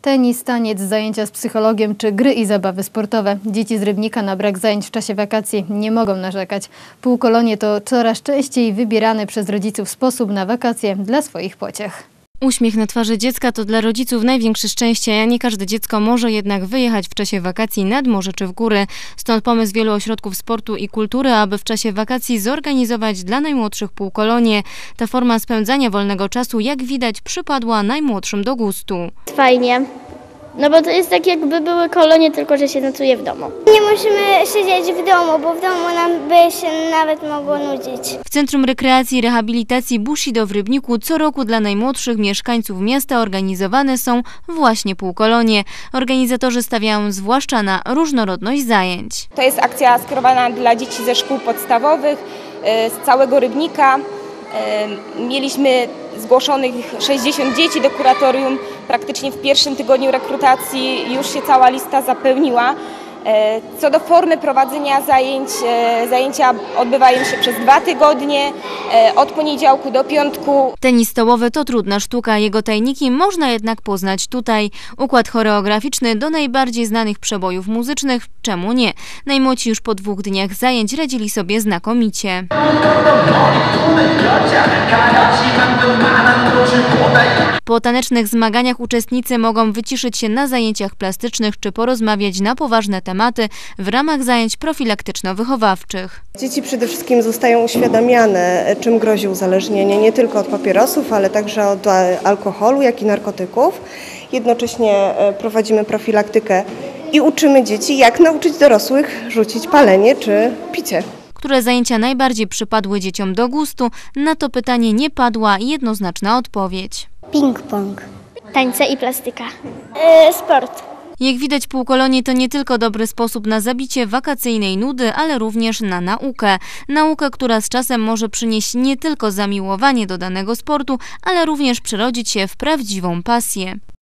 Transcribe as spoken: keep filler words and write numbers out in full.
Tenis, taniec, zajęcia z psychologiem czy gry i zabawy sportowe. Dzieci z Rybnika na brak zajęć w czasie wakacji nie mogą narzekać. Półkolonie to coraz częściej wybierany przez rodziców sposób na wakacje dla swoich pociech. Uśmiech na twarzy dziecka to dla rodziców największe szczęście, a nie każde dziecko może jednak wyjechać w czasie wakacji nad morze czy w góry. Stąd pomysł wielu ośrodków sportu i kultury, aby w czasie wakacji zorganizować dla najmłodszych półkolonie. Ta forma spędzania wolnego czasu, jak widać, przypadła najmłodszym do gustu. Fajnie, no bo to jest tak, jakby były kolonie, tylko że się nocuje w domu. Nie musimy siedzieć w domu, bo w domu nam by się nawet mogło nudzić. W Centrum Rekreacji i Rehabilitacji Bushido w Rybniku co roku dla najmłodszych mieszkańców miasta organizowane są właśnie półkolonie. Organizatorzy stawiają zwłaszcza na różnorodność zajęć. To jest akcja skierowana dla dzieci ze szkół podstawowych z całego Rybnika. Mieliśmy zgłoszonych sześćdziesiąt dzieci do kuratorium. Praktycznie w pierwszym tygodniu rekrutacji już się cała lista zapełniła. Co do formy prowadzenia zajęć, zajęcia odbywają się przez dwa tygodnie, od poniedziałku do piątku. Tenis stołowy to trudna sztuka, jego tajniki można jednak poznać tutaj. Układ choreograficzny do najbardziej znanych przebojów muzycznych, czemu nie? Najmłodsi już po dwóch dniach zajęć radzili sobie znakomicie. Po tanecznych zmaganiach uczestnicy mogą wyciszyć się na zajęciach plastycznych czy porozmawiać na poważne tematy w ramach zajęć profilaktyczno-wychowawczych. Dzieci przede wszystkim zostają uświadamiane, czym grozi uzależnienie, nie tylko od papierosów, ale także od alkoholu, jak i narkotyków. Jednocześnie prowadzimy profilaktykę i uczymy dzieci, jak nauczyć dorosłych rzucić palenie czy picie. Które zajęcia najbardziej przypadły dzieciom do gustu? Na to pytanie nie padła jednoznaczna odpowiedź. Ping-pong. Tańce i plastyka. Yy, sport. Jak widać, półkolonie to nie tylko dobry sposób na zabicie wakacyjnej nudy, ale również na naukę. Naukę, która z czasem może przynieść nie tylko zamiłowanie do danego sportu, ale również przerodzić się w prawdziwą pasję.